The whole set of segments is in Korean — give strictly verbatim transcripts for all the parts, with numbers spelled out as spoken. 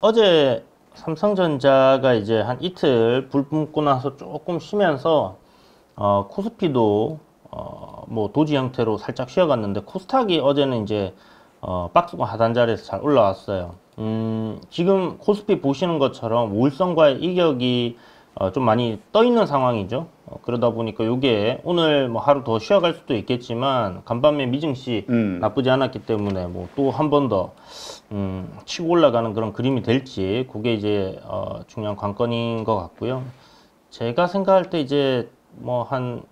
어제 삼성전자가 이제 한 이틀 불 뿜고 나서 조금 쉬면서 어, 코스피도 어, 뭐 도지 형태로 살짝 쉬어갔는데 코스닥이 어제는 이제 어, 박스권 하단 자리에서 잘 올라왔어요. 음, 지금 코스피 보시는 것처럼 오일선과의 이격이 어, 좀 많이 떠 있는 상황이죠. 어, 그러다 보니까 이게 오늘 뭐 하루 더 쉬어갈 수도 있겠지만 간밤에 미증시 음. 나쁘지 않았기 때문에 뭐 또 한 번 더 음, 치고 올라가는 그런 그림이 될지 그게 이제 어, 중요한 관건인 것 같고요. 제가 생각할 때 이제 뭐 한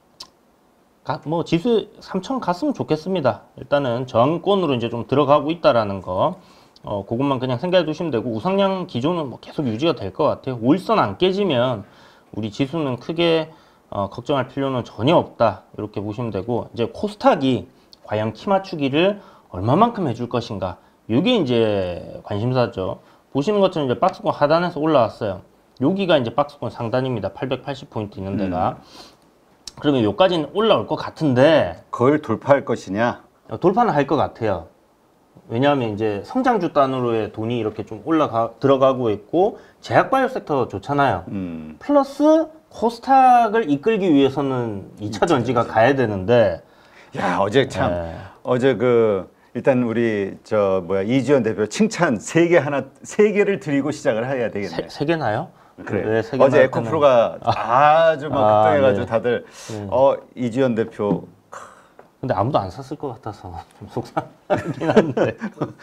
뭐 지수 삼천 갔으면 좋겠습니다. 일단은 저항권으로 이제 좀 들어가고 있다라는 거. 어, 그것만 그냥 생각해 두시면 되고, 우상향 기조는 뭐 계속 유지가 될 것 같아요. 오일선 안 깨지면 우리 지수는 크게 어, 걱정할 필요는 전혀 없다. 이렇게 보시면 되고, 이제 코스닥이 과연 키 맞추기를 얼마만큼 해줄 것인가. 이게 이제 관심사죠. 보시는 것처럼 이제 박스권 하단에서 올라왔어요. 여기가 이제 박스권 상단입니다. 팔백팔십 포인트 있는 데가. 음. 그러면 여기까지는 올라올 것 같은데, 그걸 돌파할 것이냐? 돌파는 할 것 같아요. 왜냐하면 이제 성장주 단으로의 돈이 이렇게 좀 올라가 들어가고 있고 제약바이오 섹터 좋잖아요. 음. 플러스 코스닥을 이끌기 위해서는 이 차 전지가 가야 되는데. 야, 어제 참 네. 어제 그 일단 우리 저 뭐야 이지연 대표 칭찬 세 개 하나 세 개를 드리고 시작을 해야 되겠네. 세, 세 개나요? 그래. 네, 어제 에코프로가 아주 막 아, 급등해가지고 네. 다들 네. 어 이지연 대표. 근데 아무도 안 샀을 것 같아서 좀 속상하긴 한데.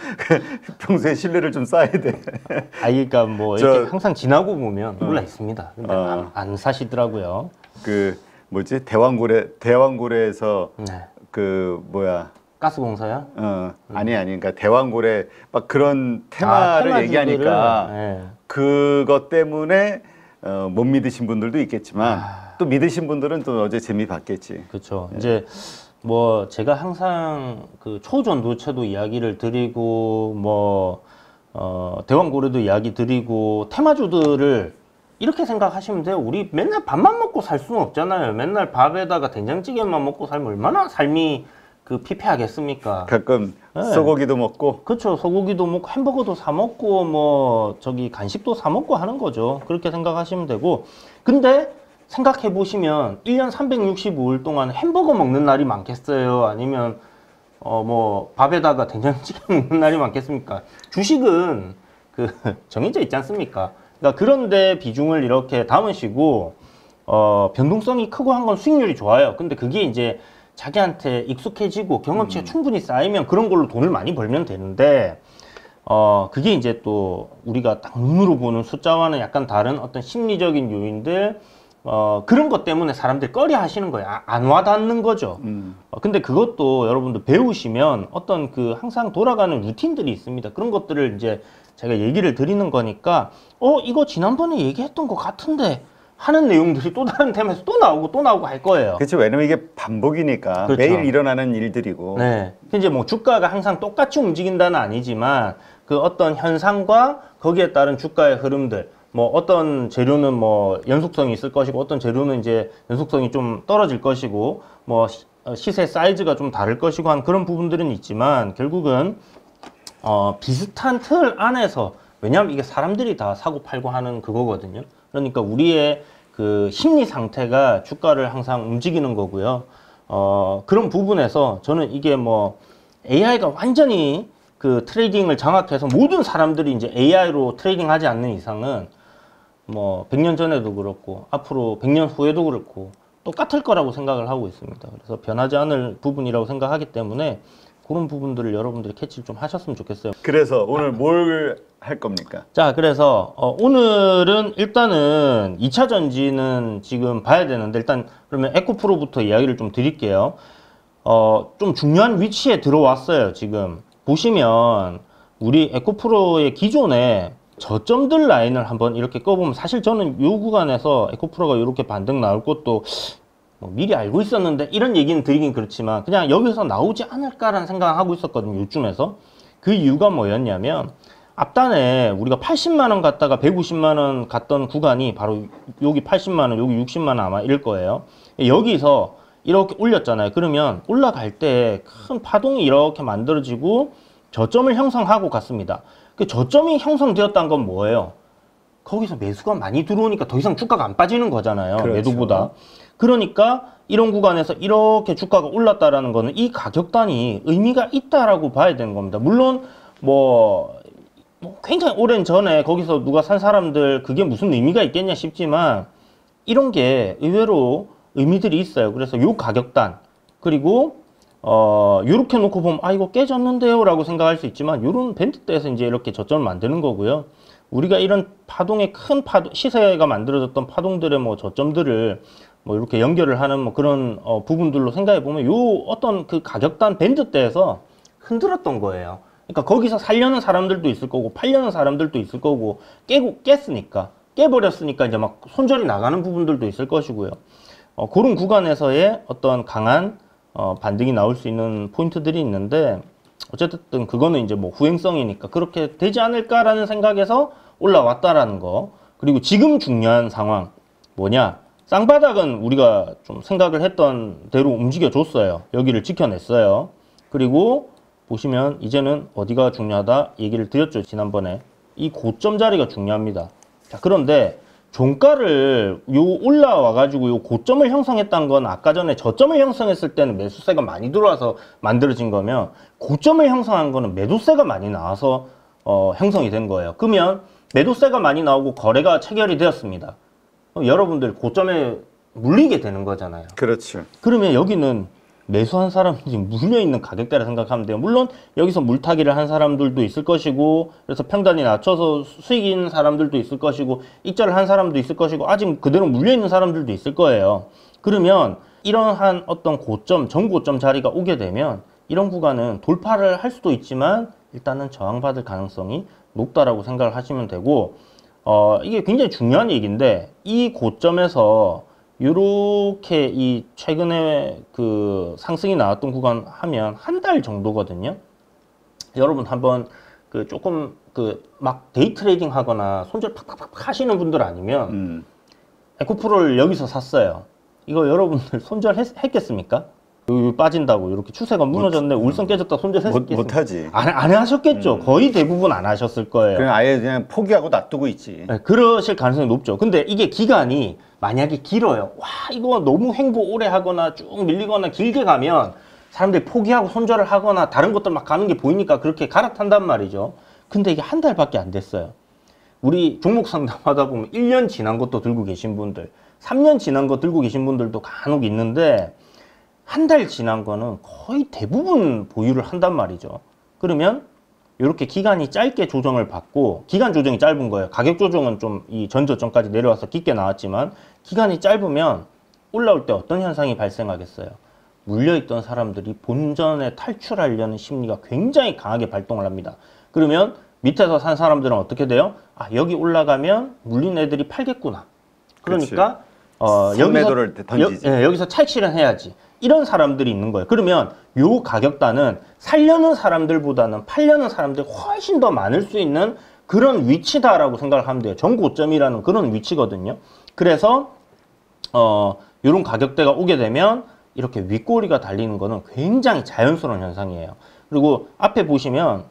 평소에 신뢰를 좀 쌓아야 돼. 아, 그러니까 뭐 저, 이렇게 항상 지나고 보면 올라 어. 있습니다. 근데 어. 안, 안 사시더라고요. 그 뭐지 대왕고래 대왕고래에서 네. 그 뭐야 가스공사요? 어 음. 아니 아니 그러니까 대왕고래 막 그런 테마를 아, 얘기하니까 네. 그것 때문에 어, 못 믿으신 분들도 있겠지만 아. 또 믿으신 분들은 또 어제 재미 봤겠지. 그렇죠. 네. 이제 뭐 제가 항상 그 초전도체도 이야기를 드리고 뭐 어, 대왕고래도 이야기 드리고 테마주들을 이렇게 생각하시면 돼요. 우리 맨날 밥만 먹고 살 수는 없잖아요. 맨날 밥에다가 된장찌개만 먹고 살면 얼마나 삶이 그 피폐하겠습니까? 가끔 네. 소고기도 먹고. 그렇죠. 소고기도 먹고 햄버거도 사 먹고 뭐 저기 간식도 사 먹고 하는 거죠. 그렇게 생각하시면 되고. 근데 생각해 보시면 일 년 삼백육십오 일 동안 햄버거 먹는 날이 많겠어요? 아니면 어 뭐 밥에다가 된장찌개 먹는 날이 많겠습니까? 주식은 그 정해져 있지 않습니까? 그러니까 그런데 비중을 이렇게 담으시고 어 변동성이 크고 한 건 수익률이 좋아요. 근데 그게 이제 자기한테 익숙해지고 경험치가 음. 충분히 쌓이면 그런 걸로 돈을 많이 벌면 되는데 어 그게 이제 또 우리가 딱 눈으로 보는 숫자와는 약간 다른 어떤 심리적인 요인들 어 그런 것 때문에 사람들이 꺼려 하시는 거예요. 아, 안 와닿는 거죠. 음. 어, 근데 그것도 여러분들 배우시면 어떤 그 항상 돌아가는 루틴들이 있습니다. 그런 것들을 이제 제가 얘기를 드리는 거니까 어 이거 지난번에 얘기했던 것 같은데 하는 내용들이 또 다른 테마에서 또 나오고 또 나오고 할 거예요. 그렇죠. 왜냐면 이게 반복이니까 그렇죠. 매일 일어나는 일들이고. 네. 이제 뭐 주가가 항상 똑같이 움직인다는 아니지만 그 어떤 현상과 거기에 따른 주가의 흐름들 뭐 어떤 재료는 뭐 연속성이 있을 것이고 어떤 재료는 이제 연속성이 좀 떨어질 것이고 뭐 시세 사이즈가 좀 다를 것이고 한 그런 부분들은 있지만 결국은 어 비슷한 틀 안에서 왜냐하면 이게 사람들이 다 사고 팔고 하는 그거거든요. 그러니까 우리의 그 심리 상태가 주가를 항상 움직이는 거고요. 어 그런 부분에서 저는 이게 뭐 에이아이가 완전히 그 트레이딩을 장악해서 모든 사람들이 이제 에이아이로 트레이딩 하지 않는 이상은 뭐 백 년 전에도 그렇고 앞으로 백 년 후에도 그렇고 똑같을 거라고 생각을 하고 있습니다. 그래서 변하지 않을 부분이라고 생각하기 때문에 그런 부분들을 여러분들이 캐치를 좀 하셨으면 좋겠어요. 그래서 오늘 뭘 할 겁니까? 자, 그래서 어, 오늘은 일단은 이 차 전지는 지금 봐야 되는데 일단 그러면 에코프로부터 이야기를 좀 드릴게요. 어, 좀 중요한 위치에 들어왔어요. 지금 보시면 우리 에코프로의 기존에 저점들 라인을 한번 이렇게 꺼보면 사실 저는 이 구간에서 에코프로가 이렇게 반등 나올 것도 뭐 미리 알고 있었는데 이런 얘기는 드리긴 그렇지만 그냥 여기서 나오지 않을까라는 생각을 하고 있었거든요. 요쯤에서. 그 이유가 뭐였냐면 앞단에 우리가 팔십만 원 갔다가 백오십만 원 갔던 구간이 바로 여기 팔십만 원, 여기 육십만 원 아마 이럴 거예요. 여기서 이렇게 올렸잖아요. 그러면 올라갈 때 큰 파동이 이렇게 만들어지고 저점을 형성하고 갔습니다. 그 저점이 형성되었다는 건 뭐예요? 거기서 매수가 많이 들어오니까 더 이상 주가가 안 빠지는 거잖아요. 그렇죠. 매도보다. 그러니까 이런 구간에서 이렇게 주가가 올랐다라는 거는 이 가격단이 의미가 있다라고 봐야 되는 겁니다. 물론 뭐, 뭐 굉장히 오랜 전에 거기서 누가 산 사람들 그게 무슨 의미가 있겠냐 싶지만 이런 게 의외로 의미들이 있어요. 그래서 요 가격단 그리고 어 요렇게 놓고 보면 아 이거 깨졌는데요 라고 생각할 수 있지만 요런 밴드대에서 이제 이렇게 저점을 만드는 거고요. 우리가 이런 파동의 큰 파동, 시세가 만들어졌던 파동들의 뭐 저점들을 뭐 이렇게 연결을 하는 뭐 그런 어 부분들로 생각해 보면 요 어떤 그 가격단 밴드대에서 흔들었던 거예요. 그러니까 거기서 살려는 사람들도 있을 거고 팔려는 사람들도 있을 거고 깨고 깼으니까 깨버렸으니까 이제 막 손절이 나가는 부분들도 있을 것이고요. 어 그런 구간에서의 어떤 강한 어 반등이 나올 수 있는 포인트들이 있는데 어쨌든 그거는 이제 뭐 후행성이니까 그렇게 되지 않을까라는 생각에서 올라왔다라는 거. 그리고 지금 중요한 상황 뭐냐? 쌍바닥은 우리가 좀 생각을 했던 대로 움직여 줬어요. 여기를 지켜냈어요. 그리고 보시면 이제는 어디가 중요하다 얘기를 드렸죠. 지난번에. 이 고점 자리가 중요합니다. 자, 그런데 종가를 요 올라와 가지고 요 고점을 형성했다는 건 아까 전에 저점을 형성했을 때는 매수세가 많이 들어와서 만들어진 거면 고점을 형성한 거는 매도세가 많이 나와서 어, 형성이 된 거예요. 그러면 매도세가 많이 나오고 거래가 체결이 되었습니다. 그럼 여러분들 고점에 물리게 되는 거잖아요. 그렇죠. 그러면 여기는 매수한 사람들이 물려있는 가격대라 생각하면 돼요. 물론 여기서 물타기를 한 사람들도 있을 것이고 그래서 평단이 낮춰서 수익 있는 사람들도 있을 것이고 익절을 한 사람도 있을 것이고 아직 그대로 물려있는 사람들도 있을 거예요. 그러면 이러한 어떤 고점, 전고점 자리가 오게 되면 이런 구간은 돌파를 할 수도 있지만 일단은 저항받을 가능성이 높다라고 생각을 하시면 되고 어, 이게 굉장히 중요한 얘기인데 이 고점에서 요렇게 이 최근에 그 상승이 나왔던 구간 하면 한 달 정도거든요. 여러분 한번 그 조금 그 막 데이 트레이딩 하거나 손절 팍팍팍 하시는 분들 아니면 음. 에코프로를 여기서 샀어요. 이거 여러분들 손절했겠습니까? 여기 빠진다고 이렇게 추세가 무너졌네, 울선 깨졌다 손절했겠습니까? 못, 못하지. 안, 안 하셨겠죠. 음. 거의 대부분 안 하셨을 거예요. 그냥 아예 그냥 포기하고 놔두고 있지. 네, 그러실 가능성이 높죠. 근데 이게 기간이 만약에 길어요. 와, 이거 너무 횡보 오래 하거나 쭉 밀리거나 길게 가면 사람들이 포기하고 손절을 하거나 다른 것들 막 가는 게 보이니까 그렇게 갈아탄단 말이죠. 근데 이게 한 달밖에 안 됐어요. 우리 종목 상담하다 보면 일 년 지난 것도 들고 계신 분들, 삼 년 지난 거 들고 계신 분들도 간혹 있는데 한 달 지난 거는 거의 대부분 보유를 한단 말이죠. 그러면 이렇게 기간이 짧게 조정을 받고, 기간 조정이 짧은 거예요. 가격 조정은 좀 이 전저점까지 내려와서 깊게 나왔지만 기간이 짧으면 올라올 때 어떤 현상이 발생하겠어요? 물려있던 사람들이 본전에 탈출하려는 심리가 굉장히 강하게 발동을 합니다. 그러면 밑에서 산 사람들은 어떻게 돼요? 아, 여기 올라가면 물린 애들이 팔겠구나. 그러니까 어, 여기서, 던지지. 여, 예, 여기서 차익실현 해야지. 이런 사람들이 있는 거예요. 그러면 요 가격단은 살려는 사람들보다는 팔려는 사람들이 훨씬 더 많을 수 있는 그런 위치다라고 생각을 하면 돼요. 전고점이라는 그런 위치거든요. 그래서 어, 요런 가격대가 오게 되면 이렇게 윗꼬리가 달리는 거는 굉장히 자연스러운 현상이에요. 그리고 앞에 보시면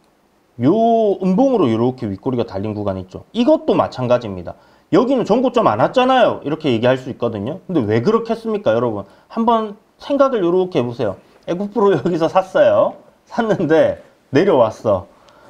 요 음봉으로 이렇게 윗꼬리가 달린 구간이 있죠. 이것도 마찬가지입니다. 여기는 전고점 안 왔잖아요. 이렇게 얘기할 수 있거든요. 근데 왜 그렇게 했습니까, 여러분? 한번 생각을 이렇게 해보세요. 에코프로 여기서 샀어요. 샀는데 내려왔어.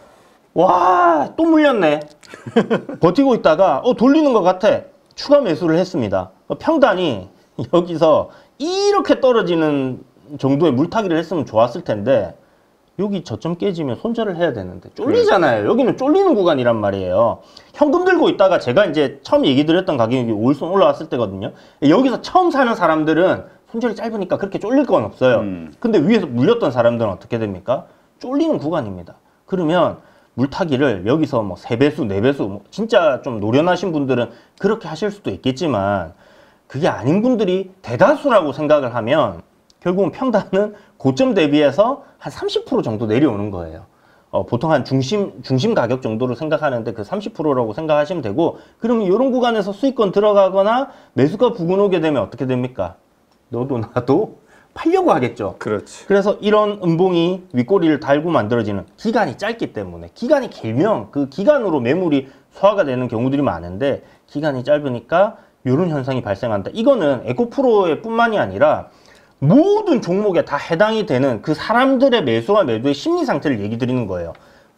와, 또 물렸네. 버티고 있다가 어 돌리는 것 같아. 추가 매수를 했습니다. 평단이 여기서 이렇게 떨어지는 정도의 물타기를 했으면 좋았을 텐데 여기 저점 깨지면 손절을 해야 되는데 쫄리잖아요. 여기는 쫄리는 구간이란 말이에요. 현금 들고 있다가 제가 이제 처음 얘기 드렸던 가격이 오일선 올라왔을 때거든요. 여기서 처음 사는 사람들은 손절이 짧으니까 그렇게 쫄릴 건 없어요. 음. 근데 위에서 물렸던 사람들은 어떻게 됩니까? 쫄리는 구간입니다. 그러면 물타기를 여기서 뭐 세 배수, 네 배수, 뭐 진짜 좀 노련하신 분들은 그렇게 하실 수도 있겠지만 그게 아닌 분들이 대다수라고 생각을 하면 결국은 평단은 고점 대비해서 한 삼십 퍼센트 정도 내려오는 거예요. 어, 보통 한 중심, 중심 가격 정도로 생각하는데 그 삼십 퍼센트라고 생각하시면 되고, 그러면 이런 구간에서 수익권 들어가거나 매수가 부근 오게 되면 어떻게 됩니까? 너도 나도 팔려고 하겠죠. 그렇지. 그래서 이런 음봉이 윗꼬리를 달고 만들어지는 기간이 짧기 때문에 기간이 길면 그 기간으로 매물이 소화가 되는 경우들이 많은데 기간이 짧으니까 이런 현상이 발생한다. 이거는 에코프로의 뿐만이 아니라 모든 종목에 다 해당이 되는 그 사람들의 매수와 매도의 심리 상태를 얘기 드리는 거예요.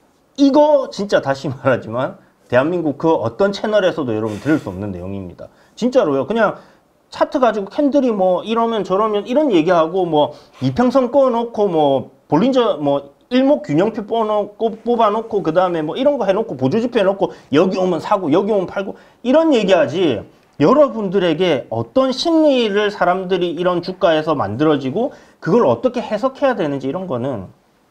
이거 진짜 다시 말하지만 대한민국 그 어떤 채널에서도 여러분 들을 수 없는 내용입니다. 진짜로요. 그냥 차트 가지고 캔들이 뭐 이러면 저러면 이런 얘기하고 뭐 이평선 꺼놓고 뭐 볼린저 뭐 일목균형표 뽑아놓고 뽑아놓고 그 다음에 뭐 이런 거 해놓고 보조지표 해놓고 여기 오면 사고 여기 오면 팔고 이런 얘기하지. 여러분들에게 어떤 심리를 사람들이 이런 주가에서 만들어지고 그걸 어떻게 해석해야 되는지 이런 거는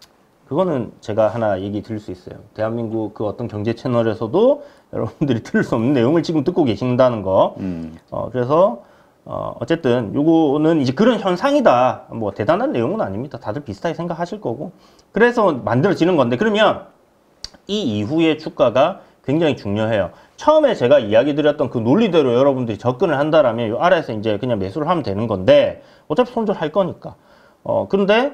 그거는 제가 하나 얘기 드릴 수 있어요. 대한민국 그 어떤 경제 채널에서도 여러분들이 들을 수 없는 내용을 지금 듣고 계신다는 거. 음. 어, 그래서 어, 어쨌든 요거는 이제 그런 현상이다. 뭐 대단한 내용은 아닙니다. 다들 비슷하게 생각하실 거고. 그래서 만들어지는 건데 그러면 이 이후의 주가가 굉장히 중요해요. 처음에 제가 이야기 드렸던 그 논리대로 여러분들이 접근을 한다라면 요 아래에서 이제 그냥 매수를 하면 되는 건데 어차피 손절할 거니까. 어, 근데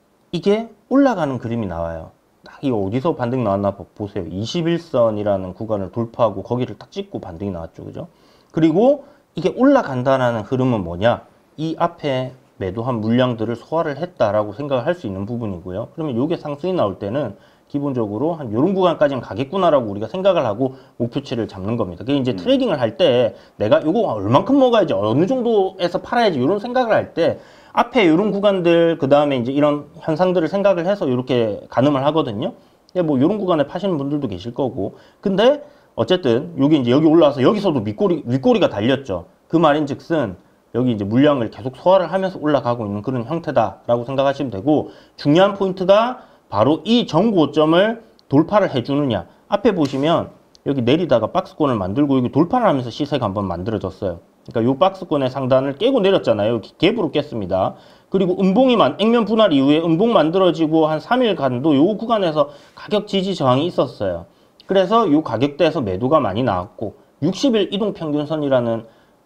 이게 올라가는 그림이 나와요. 딱 이거 어디서 반등 나왔나 보세요. 이십일 선이라는 구간을 돌파하고 거기를 딱 찍고 반등이 나왔죠. 그죠? 그리고 이게 올라간다라는 흐름은 뭐냐? 이 앞에 매도한 물량들을 소화를 했다라고 생각을 할 수 있는 부분이고요. 그러면 이게 상승이 나올 때는 기본적으로 한 요런 구간까지는 가겠구나라고 우리가 생각을 하고 목표치를 잡는 겁니다. 그게 이제 음. 트레이딩을 할 때 내가 요거 얼만큼 먹어야지 어느 정도에서 팔아야지 이런 생각을 할 때 앞에 이런 구간들 그 다음에 이제 이런 현상들을 생각을 해서 이렇게 가늠을 하거든요. 뭐 이런 구간에 파시는 분들도 계실 거고. 근데 어쨌든 여기 이제 여기 올라와서 여기서도 윗꼬리 윗꼬리가 달렸죠. 그 말인즉슨 여기 이제 물량을 계속 소화를 하면서 올라가고 있는 그런 형태다라고 생각하시면 되고 중요한 포인트가 바로 이 전고점을 돌파를 해주느냐. 앞에 보시면 여기 내리다가 박스권을 만들고 여기 돌파를 하면서 시세가 한번 만들어졌어요. 그러니까 이 박스권의 상단을 깨고 내렸잖아요. 갭으로 깼습니다. 그리고 음봉이 액면 분할 이후에 음봉 만들어지고 한 삼 일간도 이 구간에서 가격 지지 저항이 있었어요. 그래서 이 가격대에서 매도가 많이 나왔고 육십 일 이동평균선이라는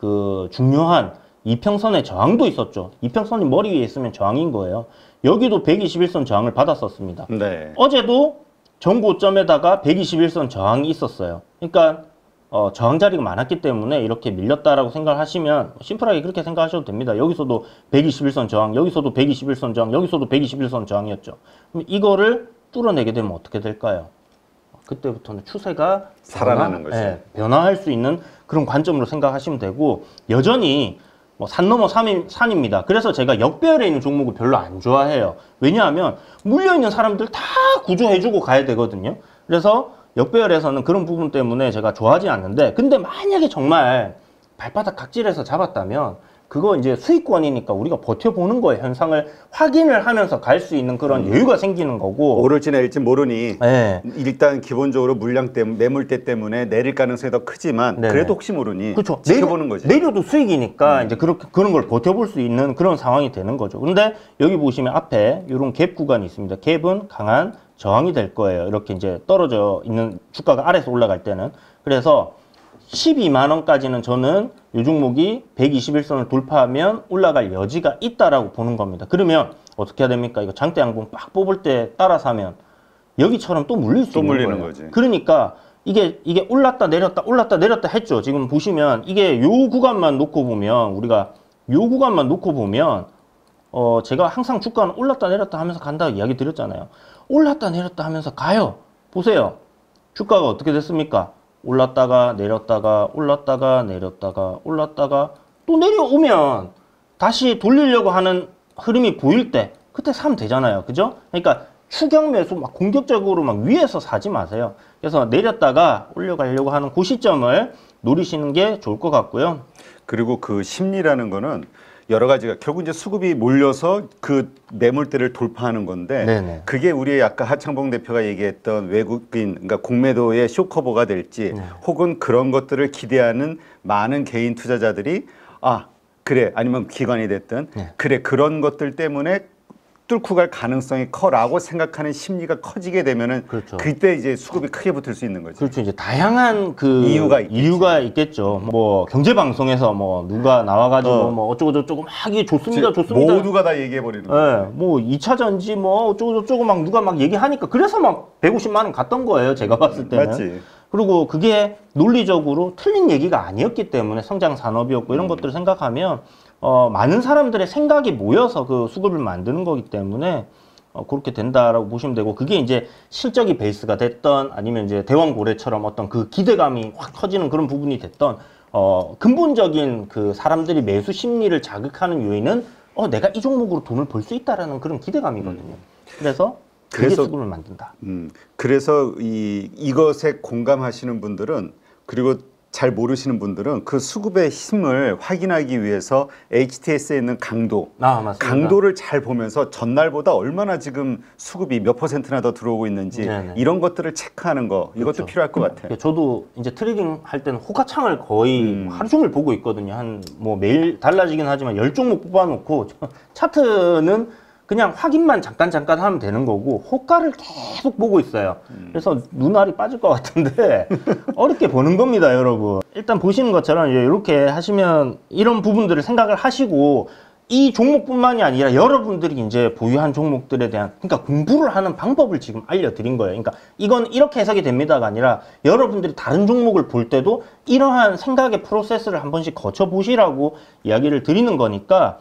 그 중요한 이평선의 저항도 있었죠. 이평선이 머리 위에 있으면 저항인 거예요. 여기도 백이십일 선 저항을 받았었습니다. 네. 어제도 전고점에다가 백이십일 선 저항이 있었어요. 그러니까 어, 저항 자리가 많았기 때문에 이렇게 밀렸다라고 생각하시면 심플하게 그렇게 생각하셔도 됩니다. 여기서도 백이십일 선 저항, 여기서도 백이십일 선 저항, 여기서도 백이십일 선 저항이었죠. 그럼 이거를 뚫어내게 되면 어떻게 될까요? 그때부터는 추세가 살아나는 변화, 거죠. 예, 변화할 수 있는 그런 관점으로 생각하시면 되고 여전히 뭐 산 넘어 산이, 산입니다. 그래서 제가 역배열에 있는 종목을 별로 안 좋아해요. 왜냐하면 물려있는 사람들 다 구조해주고 가야 되거든요. 그래서 역배열에서는 그런 부분 때문에 제가 좋아하지 않는데 근데 만약에 정말 발바닥 각질해서 잡았다면 그거 이제 수익권이니까 우리가 버텨보는 거예요. 현상을 확인을 하면서 갈 수 있는 그런 음. 여유가 생기는 거고 오를지 내릴지 모르니 네. 일단 기본적으로 물량 때문에 매물대 때문에 내릴 가능성이 더 크지만 네네. 그래도 혹시 모르니 그렇죠. 지켜보는 거지. 내려도 수익이니까 음. 이제 그렇게 그런 걸 버텨볼 수 있는 그런 상황이 되는 거죠. 근데 여기 보시면 앞에 이런 갭 구간이 있습니다. 갭은 강한 저항이 될 거예요. 이렇게 이제 떨어져 있는 주가가 아래서 올라갈 때는. 그래서 십이만 원까지는 저는 이 종목이 백이십일 선을 돌파하면 올라갈 여지가 있다라고 보는 겁니다. 그러면 어떻게 해야 됩니까? 이거 장대 양봉 빡 뽑을 때 따라 사면 여기처럼 또 물릴 수 또 있는 물리는 거예요. 거지. 그러니까 이게 이게 올랐다 내렸다 올랐다 내렸다 했죠. 지금 보시면 이게 요 구간만 놓고 보면 우리가 요 구간만 놓고 보면 어 제가 항상 주가는 올랐다 내렸다 하면서 간다 이야기 드렸잖아요. 올랐다 내렸다 하면서 가요. 보세요. 주가가 어떻게 됐습니까? 올랐다가 내렸다가 올랐다가 내렸다가 올랐다가 또 내려오면 다시 돌리려고 하는 흐름이 보일 때 그때 사면 되잖아요. 그죠? 그러니까 추격 매수 막 공격적으로 막 위에서 사지 마세요. 그래서 내렸다가 올려가려고 하는 그 시점을 노리시는 게 좋을 것 같고요. 그리고 그 심리라는 거는 여러 가지가 결국 이제 수급이 몰려서 그 매물대를 돌파하는 건데 네네. 그게 우리 아까 하창봉 대표가 얘기했던 외국인 그러니까 공매도의 쇼커버가 될지 네. 혹은 그런 것들을 기대하는 많은 개인 투자자들이 아 그래 아니면 기관이 됐든 네. 그래 그런 것들 때문에 뚫고 갈 가능성이 커라고 생각하는 심리가 커지게 되면은 그렇죠. 그때 이제 수급이 크게 붙을 수 있는 거죠. 그렇죠. 이제 다양한 그 이유가 있겠지. 이유가 있겠죠. 뭐 경제 방송에서 뭐 누가 나와가지고 어. 뭐 어쩌고 저쩌고 막 이게 좋습니다, 좋습니다. 모두가 다 얘기해 버리는 예, 거예요. 뭐 이 차 전지 뭐 어쩌고 저쩌고 막 누가 막 얘기하니까 그래서 막 백오십만 원 갔던 거예요. 제가 봤을 때는. 맞지. 그리고 그게 논리적으로 틀린 얘기가 아니었기 때문에 성장 산업이었고 이런 음. 것들을 생각하면 어, 많은 사람들의 생각이 모여서 그 수급을 만드는 거기 때문에 어, 그렇게 된다라고 보시면 되고 그게 이제 실적이 베이스가 됐던 아니면 이제 대왕고래처럼 어떤 그 기대감이 확 커지는 그런 부분이 됐던 어, 근본적인 그 사람들이 매수 심리를 자극하는 요인은 어, 내가 이 종목으로 돈을 벌 수 있다라는 그런 기대감이거든요. 그래서 그게 그래서- 수급을 만든다. 음, 그래서 이 이것에 공감하시는 분들은 그리고 잘 모르시는 분들은 그 수급의 힘을 확인하기 위해서 에이치티에스에 있는 강도, 아, 맞습니다. 강도를 잘 보면서 전날보다 얼마나 지금 수급이 몇 퍼센트나 더 들어오고 있는지 네네. 이런 것들을 체크하는 거 이것도 그렇죠. 필요할 것 같아요. 저도 이제 트레이딩 할 때는 호가창을 거의 음. 하루 종일 보고 있거든요. 한 뭐 매일 달라지긴 하지만 열 종목 뽑아놓고 차트는 그냥 확인만 잠깐 잠깐 하면 되는 거고 호가를 계속 보고 있어요. 그래서 눈알이 빠질 것 같은데 어렵게 보는 겁니다, 여러분. 일단 보시는 것처럼 이렇게 하시면 이런 부분들을 생각을 하시고 이 종목뿐만이 아니라 여러분들이 이제 보유한 종목들에 대한 그러니까 공부를 하는 방법을 지금 알려드린 거예요. 그러니까 이건 이렇게 해석이 됩니다가 아니라 여러분들이 다른 종목을 볼 때도 이러한 생각의 프로세스를 한 번씩 거쳐 보시라고 이야기를 드리는 거니까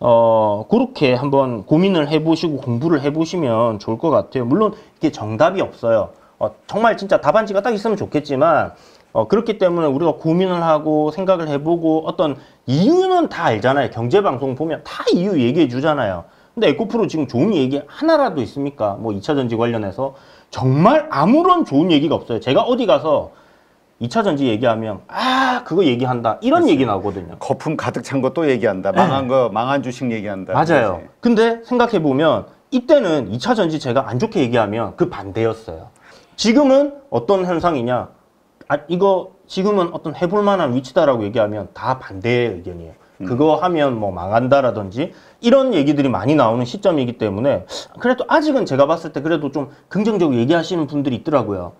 어 그렇게 한번 고민을 해보시고 공부를 해보시면 좋을 것 같아요. 물론 이게 정답이 없어요. 어, 정말 진짜 답안지가 딱 있으면 좋겠지만 어, 그렇기 때문에 우리가 고민을 하고 생각을 해보고 어떤 이유는 다 알잖아요. 경제방송 보면 다 이유 얘기해 주잖아요. 근데 에코프로 지금 좋은 얘기 하나라도 있습니까? 뭐 이 차 전지 관련해서 정말 아무런 좋은 얘기가 없어요. 제가 어디 가서 이 차 전지 얘기하면 아 그거 얘기한다 이런 그치. 얘기 나오거든요. 거품 가득 찬 거 또 얘기한다. 망한 거 망한 주식 얘기한다. 맞아요. 그치? 근데 생각해 보면 이때는 이 차 전지 제가 안 좋게 얘기하면 그 반대였어요. 지금은 어떤 현상이냐? 아 이거 지금은 어떤 해볼 만한 위치다라고 얘기하면 다 반대의 의견이에요. 음. 그거 하면 뭐 망한다라든지 이런 얘기들이 많이 나오는 시점이기 때문에 그래도 아직은 제가 봤을 때 그래도 좀 긍정적으로 얘기하시는 분들이 있더라고요.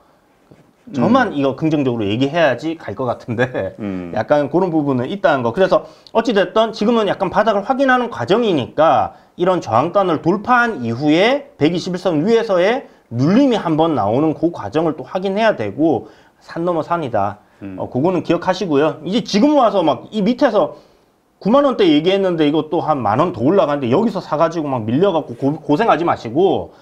저만 이거 긍정적으로 얘기해야지 갈 것 같은데 음. 약간 그런 부분은 있다는 거. 그래서 어찌됐든 지금은 약간 바닥을 확인하는 과정이니까 이런 저항단을 돌파한 이후에 백이십일 선 위에서의 눌림이 한번 나오는 그 과정을 또 확인해야 되고 산 넘어 산이다. 음. 어, 그거는 기억하시고요. 이제 지금 와서 막 이 밑에서 구만 원대 얘기했는데 이것도 한 만 원 더 올라가는데 여기서 사가지고 막 밀려갖고 고, 고생하지 마시고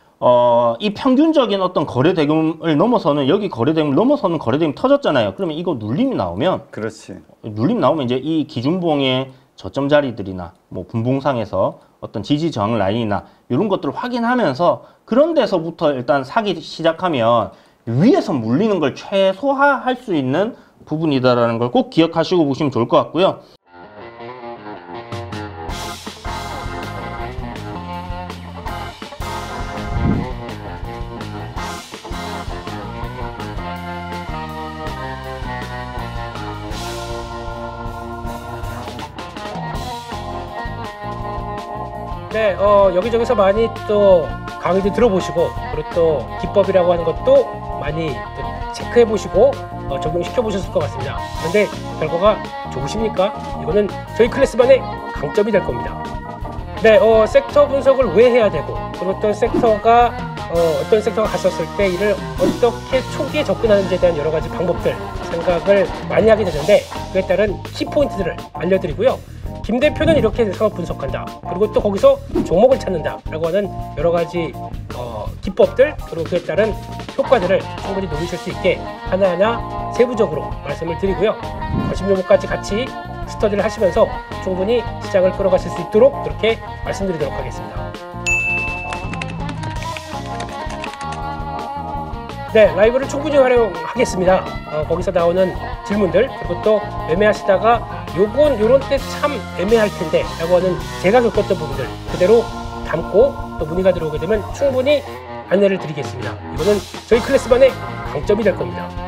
어, 이 평균적인 어떤 거래 대금을 넘어서는 여기 거래 대금을 넘어서는 거래 대금이 터졌잖아요. 그러면 이거 눌림이 나오면 그렇지. 눌림 나오면 이제 이 기준봉의 저점 자리들이나 뭐 분봉상에서 어떤 지지 저항 라인이나 이런 것들을 확인하면서 그런 데서부터 일단 사기 시작하면 위에서 물리는 걸 최소화할 수 있는 부분이다라는 걸 꼭 기억하시고 보시면 좋을 것 같고요. 네, 어, 여기저기서 많이 또 강의도 들어보시고 그리고 또 기법이라고 하는 것도 많이 또 체크해 보시고 어, 적용시켜 보셨을 것 같습니다. 그런데 결과가 좋으십니까? 이거는 저희 클래스반의 강점이 될 겁니다. 네, 어, 섹터 분석을 왜 해야 되고 그리고 어떤 섹터가 어, 어떤 섹터가 갔었을 때 이를 어떻게 초기에 접근하는지에 대한 여러 가지 방법들 생각을 많이 하게 되는데 그에 따른 키포인트들을 알려드리고요. 김 대표는 이렇게 상업 분석한다. 그리고 또 거기서 종목을 찾는다. 라고 하는 여러 가지 어, 기법들 그리고 그에 따른 효과들을 충분히 노리실 수 있게 하나하나 세부적으로 말씀을 드리고요. 관심 종목까지 같이 스터디를 하시면서 충분히 시장을 끌어가실 수 있도록 그렇게 말씀드리도록 하겠습니다. 네, 라이브를 충분히 활용하겠습니다. 어, 거기서 나오는 질문들 그리고 또 매매하시다가 요건 요런 때 참 애매할 텐데 라고 하는 제가 겪었던 부분들 그대로 담고 또 문의가 들어오게 되면 충분히 안내를 드리겠습니다. 이거는 저희 클래스반의 강점이 될 겁니다.